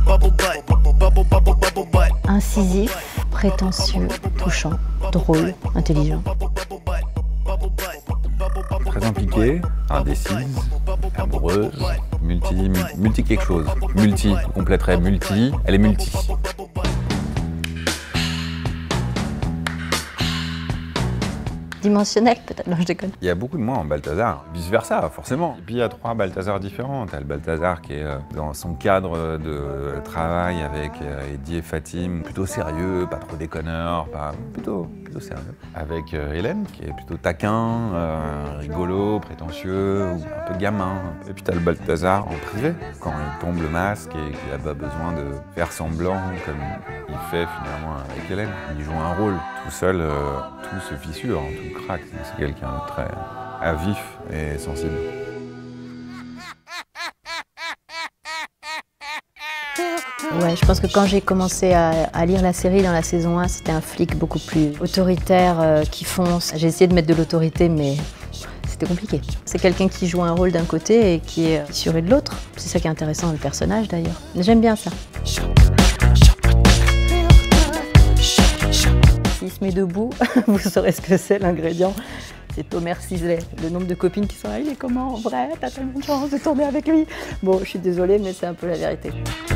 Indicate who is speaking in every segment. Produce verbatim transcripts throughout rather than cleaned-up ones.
Speaker 1: Incisif, prétentieux, touchant, drôle, intelligent.
Speaker 2: Très impliquée, indécise, amoureuse, multi, multi, multi quelque chose. Multi, on compléterait multi, elle est multi.
Speaker 1: Dimensionnel peut-être, non je déconne.
Speaker 2: Il y a beaucoup de moi en Balthazar, vice versa forcément. Et puis il y a trois Balthazar différents. T'as le Balthazar qui est dans son cadre de travail avec Eddie et Fatim, plutôt sérieux, pas trop déconneur, pas plutôt, plutôt sérieux. Avec Hélène qui est plutôt taquin, euh, rigolo, prétentieux, ou un peu gamin. Et puis t'as le Balthazar en privé, quand il tombe le masque et qu'il n'a pas besoin de faire semblant comme il fait finalement avec Hélène. Il joue un rôle. Tout seul, euh, tout se fissure, tout craque. C'est quelqu'un de très à vif et sensible.
Speaker 1: Ouais, je pense que quand j'ai commencé à, à lire la série dans la saison un, c'était un flic beaucoup plus autoritaire, euh, qui fonce. J'ai essayé de mettre de l'autorité, mais c'était compliqué. C'est quelqu'un qui joue un rôle d'un côté et qui est fissuré de l'autre. C'est ça qui est intéressant dans le personnage d'ailleurs. J'aime bien ça. S'il se met debout, vous saurez ce que c'est l'ingrédient. C'est Thomas Sisley. Le nombre de copines qui sont là, il est comment en vrai? T'as tellement de chance de tourner avec lui. Bon, je suis désolée, mais c'est un peu la vérité.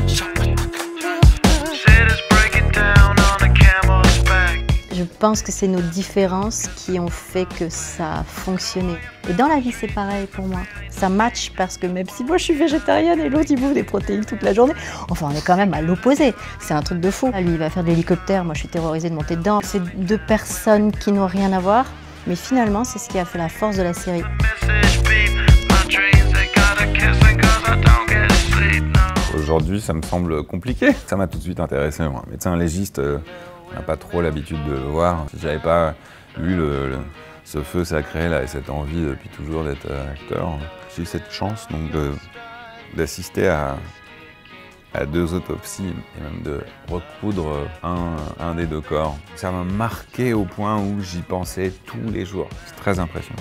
Speaker 1: Je pense que c'est nos différences qui ont fait que ça a fonctionné. Et dans la vie, c'est pareil pour moi. Ça match parce que même si moi je suis végétarienne et l'autre il bouffe des protéines toute la journée, enfin on est quand même à l'opposé. C'est un truc de fou. Lui il va faire de l'hélicoptère, moi je suis terrorisée de monter dedans. C'est deux personnes qui n'ont rien à voir, mais finalement c'est ce qui a fait la force de la série.
Speaker 2: Aujourd'hui ça me semble compliqué. Ça m'a tout de suite intéressé moi. Médecin légiste, euh, on n'a pas trop l'habitude de le voir. Si j'avais pas eu le, le, ce feu sacré là et cette envie depuis toujours d'être acteur, j'ai eu cette chance donc d'assister à, à deux autopsies et même de recoudre un, un des deux corps. Ça m'a marqué au point où j'y pensais tous les jours. C'est très impressionnant.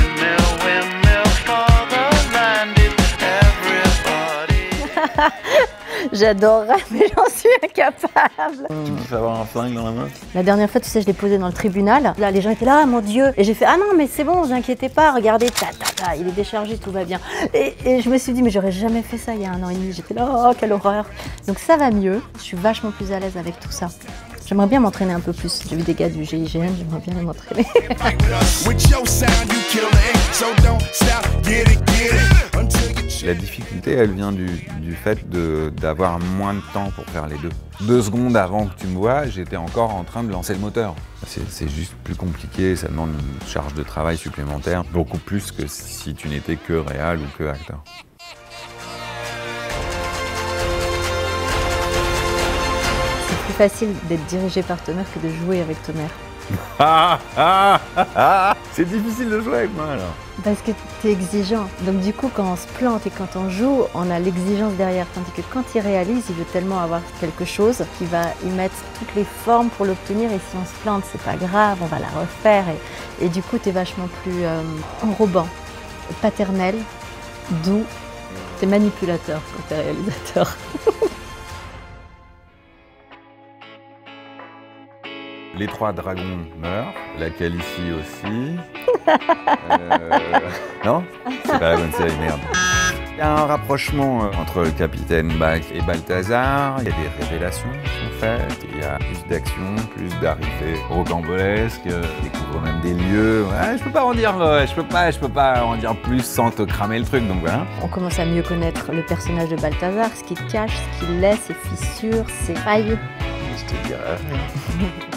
Speaker 1: J'adorerais, mais j'en suis incapable.
Speaker 2: Tu peux avoir un flingue dans la main?
Speaker 1: La dernière fois, tu sais, je l'ai posé dans le tribunal. Là, les gens étaient là, ah, mon Dieu. Et j'ai fait, ah non, mais c'est bon, vous inquiétez pas, regardez, ta, ta, ta, il est déchargé, tout va bien. Et, et je me suis dit, mais j'aurais jamais fait ça il y a un an et demi. J'étais là, oh, quelle horreur. Donc ça va mieux. Je suis vachement plus à l'aise avec tout ça. J'aimerais bien m'entraîner un peu plus. J'ai vu des gars du G I G N, j'aimerais bien m'entraîner.
Speaker 2: La difficulté, elle vient du, du fait d'avoir moins de temps pour faire les deux. Deux secondes avant que tu me vois, j'étais encore en train de lancer le moteur. C'est juste plus compliqué, ça demande une charge de travail supplémentaire, beaucoup plus que si tu n'étais que réal ou que acteur.
Speaker 1: C'est plus facile d'être dirigé par Thomas que de jouer avec Thomas.
Speaker 2: Ah, ah, ah, ah. C'est difficile de jouer avec moi alors.
Speaker 1: Parce que tu es exigeant. Donc du coup, quand on se plante et quand on joue, on a l'exigence derrière. Tandis que quand il réalise, il veut tellement avoir quelque chose qu'il va y mettre toutes les formes pour l'obtenir. Et si on se plante, c'est pas grave, on va la refaire. Et, et du coup, tu es vachement plus euh, enrobant, paternel, doux. Tu es manipulateur quand tu es réalisateur.
Speaker 2: Les trois dragons meurent, la Calicie aussi. euh... Non? C'est pas la bonne série, merde. Il y a un rapprochement entre le capitaine Bach et Balthazar. Il y a des révélations qui sont faites. Il y a plus d'action, plus d'arrivées rocambolesques. On découvre même des lieux. Ouais, je peux pas en dire, je peux pas, je peux pas en dire plus sans te cramer le truc. Donc voilà.
Speaker 1: On commence à mieux connaître le personnage de Balthazar, ce qu'il cache, ce qu'il laisse, ses fissures, ses failles.
Speaker 2: Je te dirais.